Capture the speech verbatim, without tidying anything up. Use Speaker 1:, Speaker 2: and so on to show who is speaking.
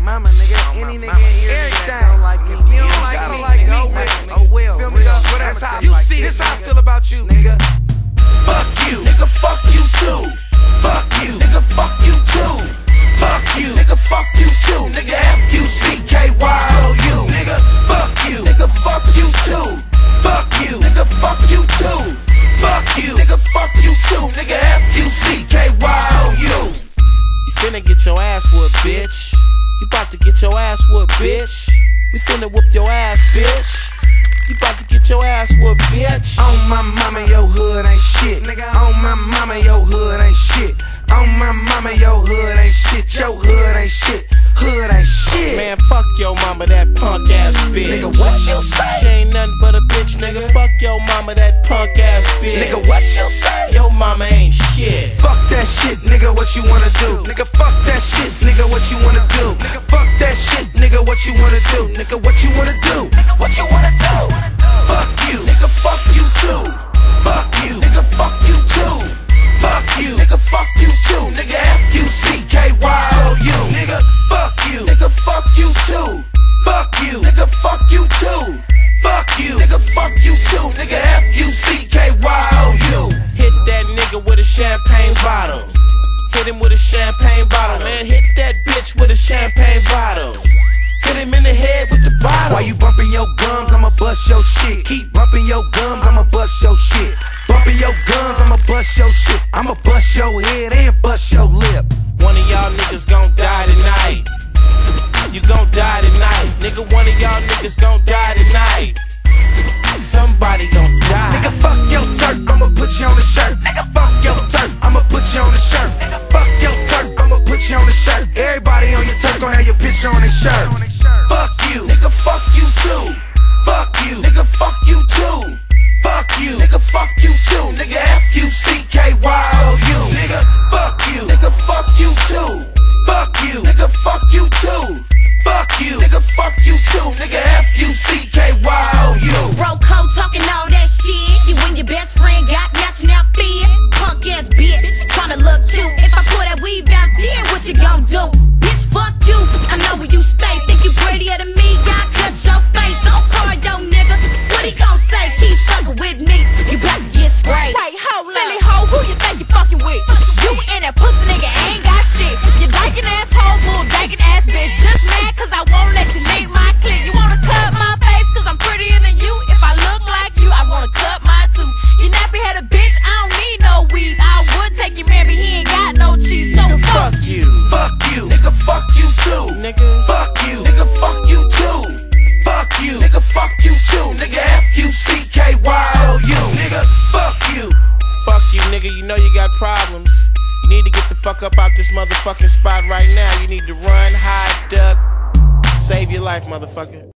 Speaker 1: mama, nigga. Any nigga in here that don't like me, if you don't like me, like me, oh well, oh well. Well, that's how you see. This how I feel about you, nigga.
Speaker 2: Fuck you, nigga. Fuck you too. Fuck you, nigga. Fuck you too. Fuck you, nigga. Fuck you too, nigga. F U C K Y O U, nigga. Fuck you, nigga. Fuck you too. Fuck you, nigga. Fuck you too. Fuck you, nigga. Fuck you too, nigga. F U C K Y O U.
Speaker 3: You finna get your ass whooped, bitch. You bout to get your ass whooped, bitch. We finna whoop your ass, bitch. You bout to get your ass whooped, bitch.
Speaker 1: On my mama, your hood ain't shit, nigga. On my mama, your hood ain't shit. On my mama, your hood ain't shit. Your hood ain't shit. Hood ain't shit.
Speaker 3: Man, fuck your mama, that punk ass bitch.
Speaker 1: Nigga, what you say?
Speaker 3: She ain't nothing but a bitch, nigga. Fuck your mama, that punk ass bitch.
Speaker 1: Nigga, what you say?
Speaker 3: Your mama ain't shit.
Speaker 1: Fuck that shit, nigga, what you wanna do? Nigga, fuck that shit, nigga, what you wanna do? Nigga, fuck that shit, nigga, what you wanna do? Nigga, what you wanna do?
Speaker 2: What you wanna do? Fuck you, nigga. Fuck you too. Fuck you, nigga. Fuck you too. Fuck you, nigga. Fuck you too, nigga. F U C K Y O U, nigga. Fuck you, nigga. Fuck you too. Fuck you, nigga. Fuck you too. Fuck you, nigga. Fuck you too, nigga. F U C K Y O U.
Speaker 3: Hit that nigga with a champagne bottle. Hit him with a champagne bottle, man. Hit that bitch with a champagne bottle. Hit him in the head with the bottle.
Speaker 1: Why you bumping your gums? I'ma bust your shit. Keep bumping your gums, I'ma bust your shit. Bumping your gums, I'ma bust your shit. I'ma bust your head and bust your lip.
Speaker 3: One of y'all niggas gon' die tonight. You gon' die tonight. Nigga, one of y'all niggas gon' die tonight. Somebody gon' die.
Speaker 1: Nigga, fuck your turf, I'ma put you on the shirt. Nigga, fuck your turf, I'ma put you on the shirt. Nigga, fuck your turf, I'ma put you on the shirt. Everybody on your turf gon' have your picture on their shirt.
Speaker 2: Fuck you, nigga. Fuck you too. Fuck you, nigga. Fuck you too. Fuck you, nigga. Fuck you too, nigga. F U C K Y O U, nigga. Fuck you, nigga. Fuck you too. Fuck you, nigga. Fuck you too. Fuck you, nigga. Fuck you too, nigga. F U C K Y O U.
Speaker 4: Bro code talking all that shit. You and your best friend got matching outfits. Punk ass bitch, tryna look cute. If I pull that weave out, then what you gon' do? Bitch, fuck you. I know where you stay. Think you prettier than me? God, cut your face. Don't call your nigga. What he gon' say? Keep fucking with me. You about to get sprayed.
Speaker 5: Wait, hold silly hoe, who you think you fucking with? You and that pussy nigga ain't got shit. You dyking ass hoe, bull dyking ass bitch. Just mad cause I won't let you leave my clique. You wanna cut my face cause I'm prettier than you? If I look like you, I wanna cut mine too. You nappy headed bitch, I don't need no weave. I would take your man, but he ain't got no cheese. So
Speaker 3: Nigga,
Speaker 5: fuck
Speaker 3: fuck you.
Speaker 2: Fuck you, nigga. Fuck you too.
Speaker 3: Nigga.
Speaker 2: Fuck you, nigga. Fuck you too. Fuck you, nigga. Fuck you too, nigga. F U C K Y O U, nigga. Fuck you.
Speaker 3: Fuck you, nigga. You know you got problems. You need to get the fuck up out this motherfucking spot right now. You need to run, hide, duck. Save your life, motherfucker.